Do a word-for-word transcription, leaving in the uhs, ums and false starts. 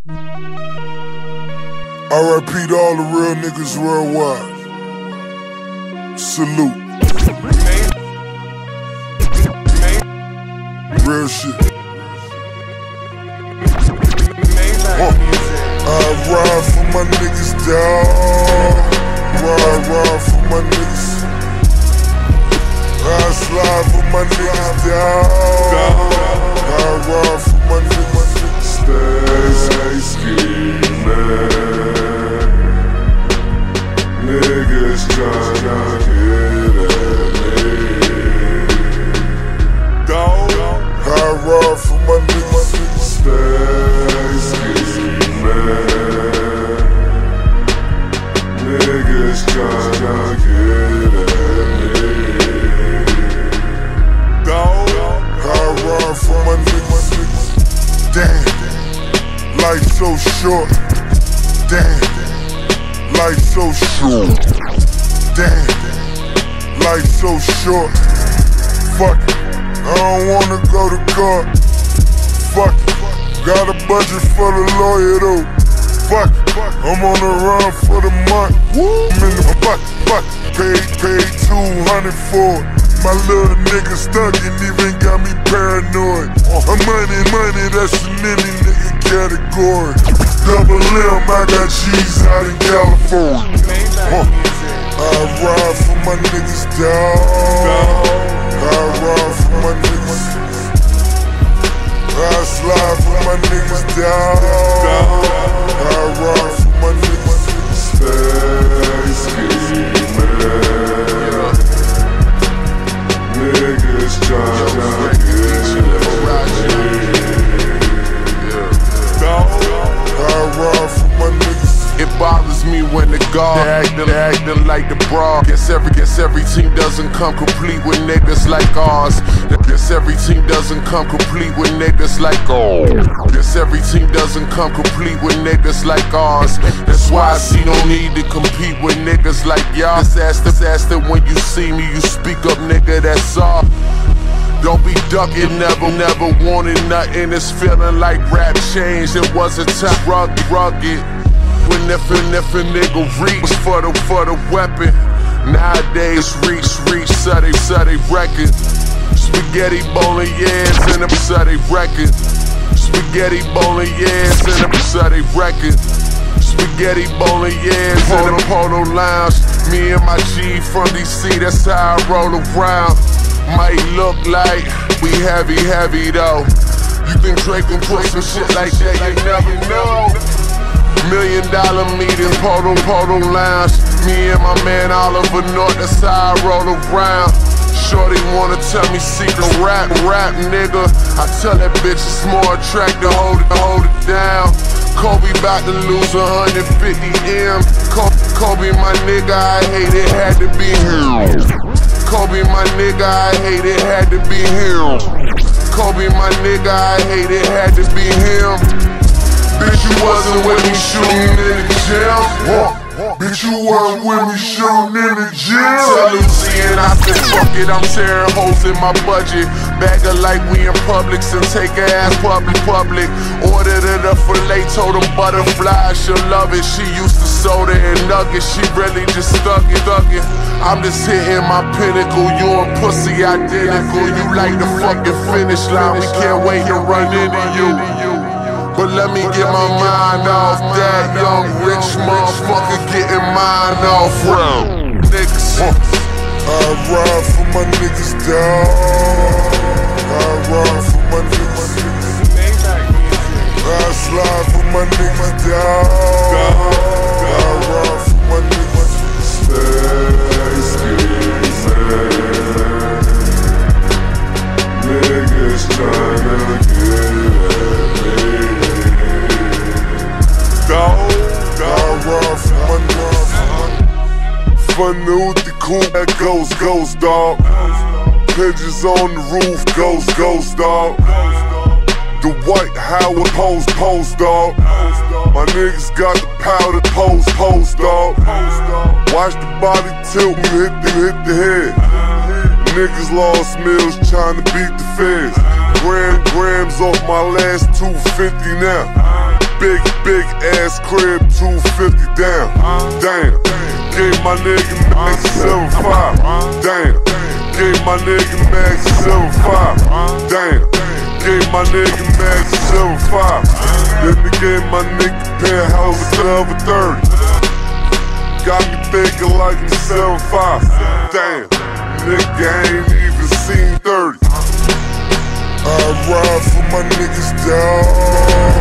R I P to all the real niggas worldwide. Salute. Real shit. Uh, I ride for my niggas, dawg. Ride, ride for my niggas. I slide for my niggas, dawg. I ride for my niggas. Stay scheming. Niggas tryna get at me. Dawg. I ride for my niggas. Stay scheming. Niggas tryna get at me. Dawg. I ride for my niggas. Damn, life so short. Damn, life so short. Damn, life so short. Fuck it, I don't wanna go to court. Fuck it, got a budget for the lawyer though. Fuck it, I'm on the run for the month. I'm in the fuck, fuck, paid, paid two hundred for it. My little nigga stuck and even got me paranoid. Uh, money, money, that's in any nigga category. Double M, I got cheese out in California. Uh, I ride for my niggas, dawg. I ride for my niggas. I slide for my niggas, dawg. I ride for my niggas. Stay scheming. Niggas tryna get at me. I ride for my niggas. It bothers me when the guard acting, acting like the bra. Guess every, guess every team doesn't come complete with niggas like ours. Guess every team doesn't come complete with niggas like ours. Guess every team doesn't come complete with niggas like ours. That's why I see no need to compete with niggas like y'all. Just ask the, ask the when you see me, you speak up, nigga, that's all. Don't be ducking, never, never wanted nothing. It's feeling like rap changed. It was a time rugged, rugged. When if and if a nigga reach for the, for the weapon. Nowadays reach, reach, so they, so they record. Spaghetti bolognese and a so they record. Spaghetti bolognese and a so they record. Spaghetti bolognese in the polo lounge. Me and my G from D C, that's how I roll around. Might look like we heavy, heavy though. You think Drake can put some shit like that, you never know. Million dollar meetings, polo, polo lounge. Me and my man Oliver North, that's how I roll around. Shorty wanna tell me secret rap, rap nigga. I tell that bitch it's more attractive, hold it, hold it down. Kobe bout to lose one hundred fifty M. Kobe my nigga, I hate it, had to be him. Kobe my nigga, I hate it, had to be him. Kobe my nigga, I hate it, had to be him. Bitch, you wasn't with me shooting in the gym. Huh. Bitch, you wasn't with me shooting in the gym. Tell Lucy and I said, fuck it, I'm tearing holes in my budget. Bag her like we in Publix and take her ass public, public. Ordered it up for late, told them butterfly, she'll love it. She used to soda and nuggets, she really just stuck it, stuck it. I'm just hitting my pinnacle, you and pussy identical. You like the fucking finish line, we can't wait to run into you. But let me get my mind off that young rich motherfucker getting mine off round niggas. Uh, I ride for my niggas, dawg. I ride for my niggas. I slide for my niggas, dawg. I ride for my niggas. Stay scheming. Niggas tryna get at me. Dawg, I ride for my niggas. Funnel with the coupe, that goes, goes, dawg. Pigeons on the roof, goes, goes, dawg. The White Howard pose, pose, dawg. My niggas got the powder, pose, pose, dawg. Watch the body tilt, you hit the, hit the head. Niggas lost meals trying to beat the feds. Gram, grams off my last two fifty now. big, big ass crib, two fifty down. Damn. Gave my nigga Max seven five. Damn. Gave my nigga Max seven five. Damn. Gave my nigga Max seven five. Then they gave my nigga penthouse a twelve or thirty. Got me thinking like I'm seven five. Damn. Nigga ain't even seen thirty. I ride for my niggas, dawg.